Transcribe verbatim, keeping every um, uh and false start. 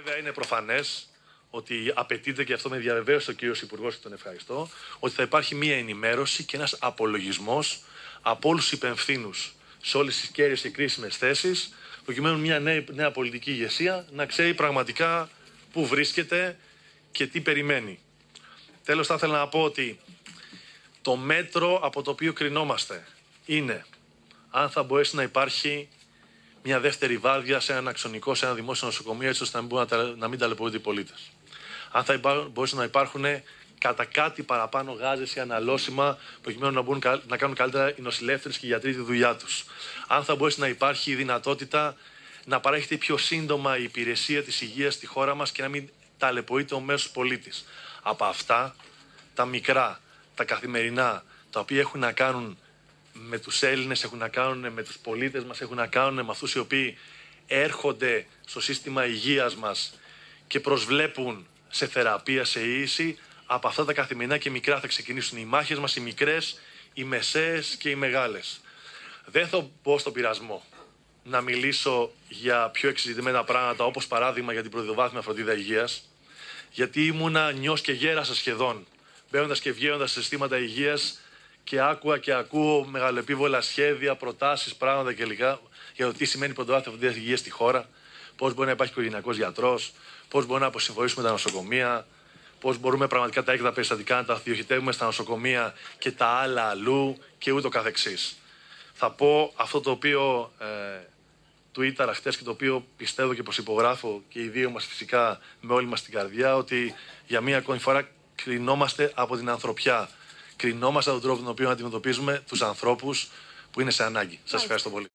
Βέβαια είναι προφανές ότι απαιτείται, και αυτό με διαβεβαίωσε ο κύριος Υπουργός και τον ευχαριστώ, ότι θα υπάρχει μία ενημέρωση και ένας απολογισμός από όλους τους υπευθύνους σε όλες τις κέρυες και κρίσιμες θέσεις, προκειμένου μια νέα, νέα πολιτική ηγεσία να ξέρει πραγματικά πού βρίσκεται και τι περιμένει. Τέλος, θα ήθελα να πω ότι το μέτρο από το οποίο κρινόμαστε είναι αν θα μπορέσει να υπάρχει μια δεύτερη βάρδια σε έναν αξονικό, σε ένα δημόσιο νοσοκομείο, έτσι ώστε να μην, να, να μην ταλαιπωρούνται οι πολίτες. Αν θα μπορέσουν να υπάρχουν κατά κάτι παραπάνω γάζες ή αναλώσιμα, προκειμένου να, μπορούν, να κάνουν καλύτερα οι νοσηλεύτες και οι γιατροί τη δουλειά τους. Αν θα μπορέσει να υπάρχει η δυνατότητα να παρέχεται πιο σύντομα η υπηρεσία της υγείας στη χώρα μας και να μην ταλαιπωρείται ο μέσος πολίτης. Από αυτά, τα μικρά, τα καθημερινά, τα οποία έχουν να κάνουν με τους Έλληνες, έχουν να κάνουν με τους πολίτες μας, έχουν να κάνουν με αυτούς οι οποίοι έρχονται στο σύστημα υγείας μας και προσβλέπουν σε θεραπεία, σε ίηση, από αυτά τα καθημερινά και μικρά θα ξεκινήσουν οι μάχες μας, οι μικρές, οι μεσαίες και οι μεγάλες. Δεν θα μπω στον πειρασμό να μιλήσω για πιο εξειδικευμένα πράγματα, όπως παράδειγμα για την πρωτοβάθμια φροντίδα υγείας, γιατί ήμουνα νιός και γέρασα σχεδόν, μπαίνοντας και βγαίνοντας σε συστήματα υγείας και άκουα και ακούω μεγαλοεπίβολα σχέδια, προτάσεις, πράγματα κλπ. Για το τι σημαίνει πρωτοβάθμια φροντίδα υγείας στη χώρα, πώς μπορεί να υπάρχει οικογενειακός γιατρός, πώς μπορούμε να αποσυμφορήσουμε τα νοσοκομεία, πώς μπορούμε πραγματικά τα έκτακτα περιστατικά να τα διοχετεύουμε στα νοσοκομεία και τα άλλα αλλού και ούτω καθεξής. Θα πω αυτό το οποίο ε, tweetαρα χτες και το οποίο πιστεύω και προσυπογράφω και οι δύο μας φυσικά με όλη μας την καρδιά, ότι για μία ακόμη φορά κρινόμαστε από την ανθρωπιά. Κρινόμαστε από τον τρόπο τον οποίο αντιμετωπίζουμε τους ανθρώπους που είναι σε ανάγκη. Σας ευχαριστώ πολύ.